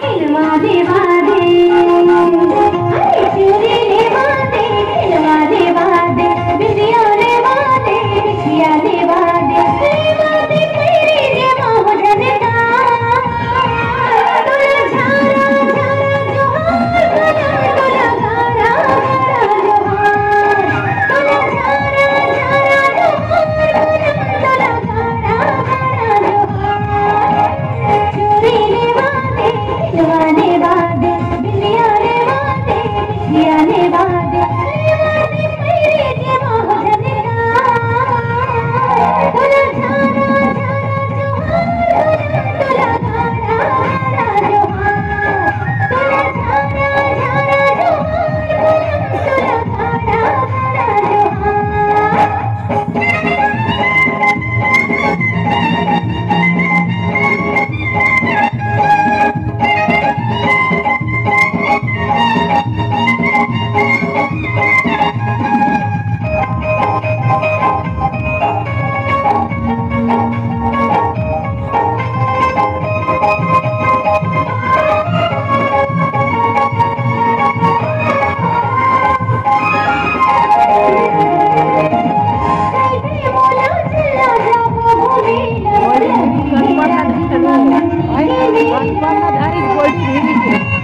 खिलवा दे वादे, अरे चूड़ी ले वादे, खिलवा दे वादे, बिंदिया ले वादे, बिछिया ले वादे, ले वादे मेरी जे मोह जनता, तुला झारा झारा जोहार बना, तुला गारा गारा जोहार, तुला झारा झारा जोहार बना, तुला गारा गारा जोहार। चूड़ी ले वादे, खिलवा दे वादे, बिंदिया ले वादे, बिछिया ले वादे, ले वादे मेरी जे मोह जनता, तुला झारा झारा जोहार बना, तुला गारा गारा जोहार, तुला झारा झारा जोहार बना, तुला गारा गारा जोहार। Dari